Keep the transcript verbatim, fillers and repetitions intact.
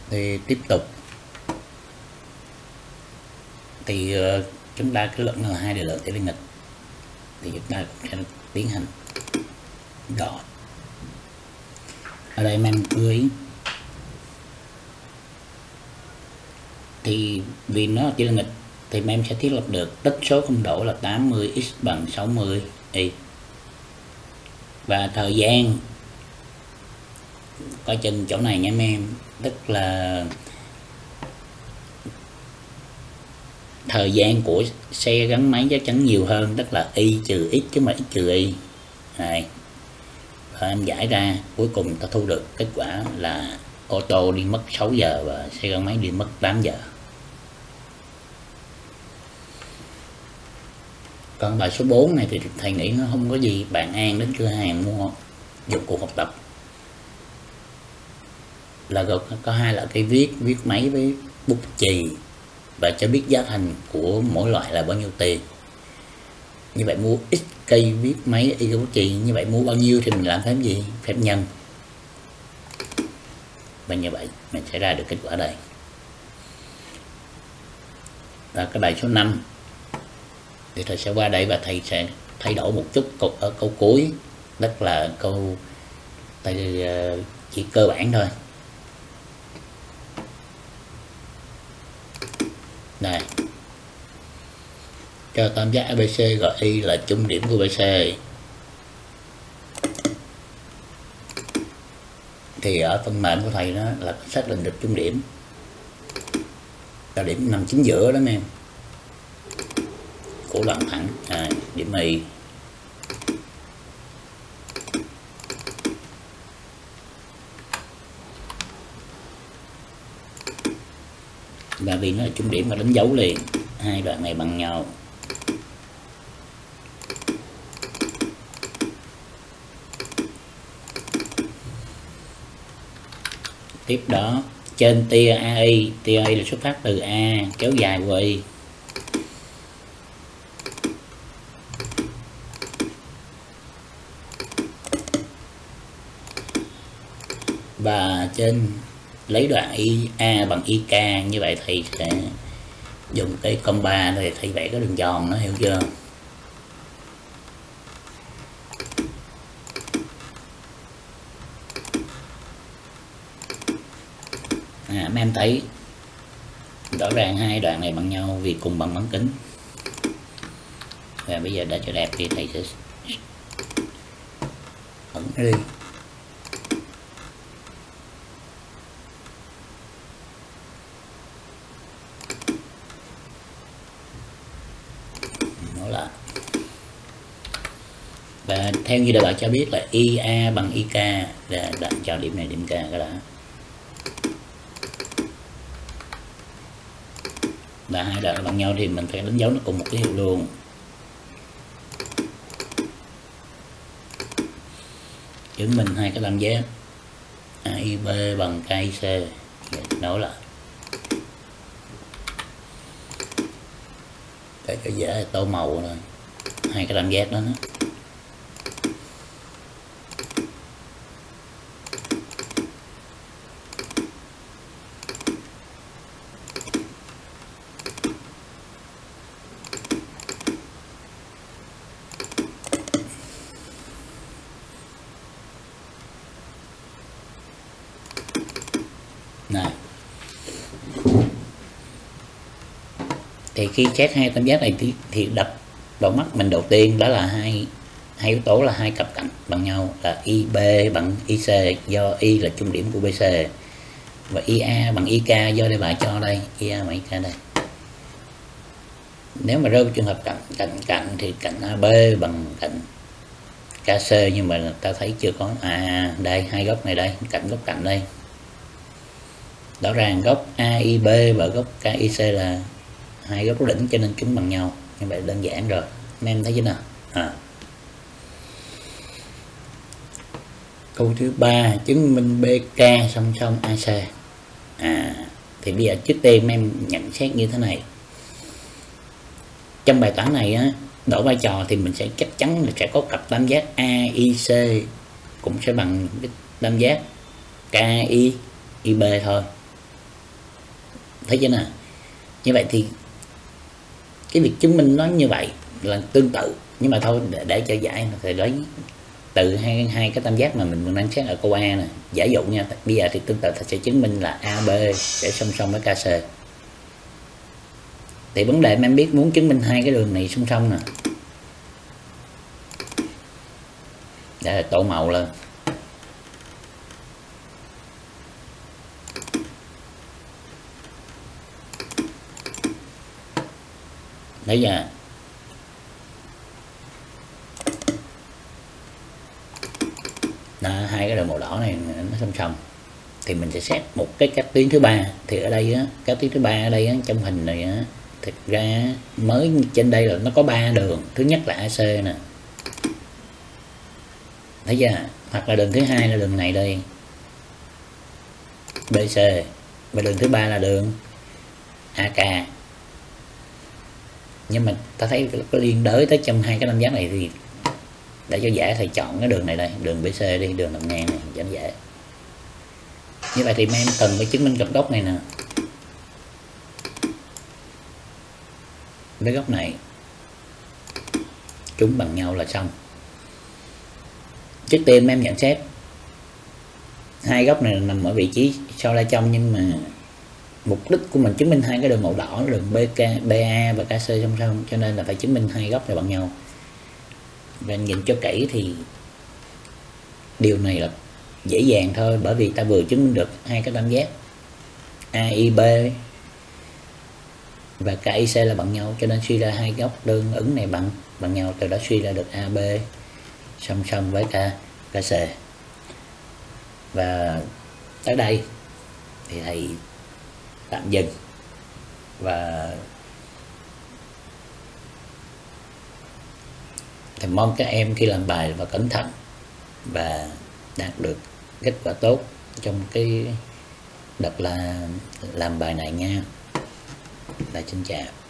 Thì tiếp tục thì uh, chúng ta cái luận là hai điều lượng tỷ lệ nghịch thì chúng ta cũng sẽ tiến hành đo. Ở đây em lưu ý thì vì nó chỉ là nghịch thì em sẽ thiết lập được tích số không đổi là tám mươi x bằng sáu mươi y, và thời gian coi chừng chỗ này nha em, tức là thời gian của xe gắn máy chắc chắn nhiều hơn, tức là y trừ x chứ không phải x trừ y này. Và em giải ra cuối cùng ta thu được kết quả là ô tô đi mất sáu giờ và xe gắn máy đi mất tám giờ. Còn bài số bốn này thì thầy nghĩ nó không có gì. Bạn An đến cửa hàng mua dụng cụ học tập là có hai loại cây viết, viết máy với bút chì, và cho biết giá thành của mỗi loại là bao nhiêu tiền. Như vậy mua x cây viết máy y bút chì, như vậy mua bao nhiêu thì mình làm phép gì? Phép nhân. Và như vậy mình sẽ ra được kết quả đây. Và cái bài số năm thì thầy sẽ qua đây và thầy sẽ thay đổi một chút câu, ở câu cuối, tức là câu thầy chỉ cơ bản thôi. Này, cho tam giác a bê xê gọi y là chung điểm của bê xê. Thì ở phần mệnh của thầy đó là xác định được chung điểm, là điểm nằm chính giữa đó em, của đoạn thẳng, à, điểm y. Và vì nó là chung điểm mà đánh dấu liền hai đoạn này bằng nhau. Tiếp đó trên tia a i, tia a i là xuất phát từ A kéo dài qua y, và trên lấy đoạn i a bằng i k. Như vậy thầy sẽ dùng cái compa để thầy vẽ cái đường tròn, nó hiểu chưa? À, mấy em thấy rõ ràng hai đoạn này bằng nhau vì cùng bằng bán kính. Và bây giờ để cho đẹp thì thầy sẽ ẩn đi. Và theo như đề bài cho biết là i a bằng i k, là đặt cho điểm này điểm k cái đã. Và hai đoạn bằng nhau thì mình phải đánh dấu nó cùng một ký hiệu luôn. Chứng minh hai cái tam giác a i bê bằng k i c. Nối lại. Để cho dễ tô màu rồi. Hai cái tam giác đó, đó. Này. Thì khi check hai tam giác này thì, thì đập vào mắt mình đầu tiên đó là hai hai yếu tố là hai cặp cạnh bằng nhau là i bê bằng i xê, do y là chung điểm của bê xê, và i a bằng i k do đây bài cho đây i a bằng i k đây. Nếu mà rơi vào trường hợp cạnh cạnh cạnh thì cạnh a bê bằng cạnh ca xê, nhưng mà ta thấy chưa có. À đây hai góc này đây, cạnh góc cạnh đây. Rõ ràng góc a i bê và góc k i c là hai góc đỉnh cho nên chúng bằng nhau. Như vậy đơn giản rồi. Mấy em thấy chứ nào? À. Câu thứ ba, chứng minh bê ca song song a xê. À, thì bây giờ trước tiên em nhận xét như thế này. Trong bài toán này á, đổi vai trò thì mình sẽ chắc chắn là sẽ có cặp tam giác a i c cũng sẽ bằng cái tam giác k i i b thôi. thấy chưa nào? Như vậy thì cái việc chứng minh nó như vậy là tương tự, nhưng mà thôi để, để cho giải thì lấy từ hai hai cái tam giác mà mình đang xét ở câu A nè, giả dụ nha. Bây giờ thì tương tự ta sẽ chứng minh là a bê sẽ song song với ca xê. Thì vấn đề mà em biết muốn chứng minh hai cái đường này song song nè, để là tô màu lên. Thấy chưa? Đó, hai cái đường màu đỏ này nó song song thì mình sẽ xét một cái cách tuyến thứ ba. Thì ở đây á, cách tuyến thứ ba ở đây á, trong hình này á, thực ra mới trên đây là nó có ba đường. Thứ nhất là a xê nè, thấy chưa? Hoặc là đường thứ hai là đường này đây, bê xê, và đường thứ ba là đường a ca. Nhưng mà ta thấy có liên đới tới trong hai cái tam giác này thì để cho dễ thầy chọn cái đường này đây, đường bê xê đi, đường nằm ngang này cho nó dễ. Như vậy thì em cần phải chứng minh cặp góc này nè với góc này chúng bằng nhau là xong. Trước tiên em nhận xét hai góc này nằm ở vị trí sau la trong, nhưng mà mục đích của mình chứng minh hai cái đường màu đỏ, đường bê ca, bê a và ca xê song song, cho nên là phải chứng minh hai góc này bằng nhau. Và nhìn cho kỹ thì điều này là dễ dàng thôi, bởi vì ta vừa chứng minh được hai cái tam giác a i bê và ca i xê là bằng nhau, cho nên suy ra hai góc đơn ứng này bằng bằng nhau, từ đó suy ra được a bê song song với ca ca xê. Và tới đây thì thầy tạm dừng và thầy mong các em khi làm bài và cẩn thận và đạt được kết quả tốt trong cái đợt là làm bài này nha. Là xin chào.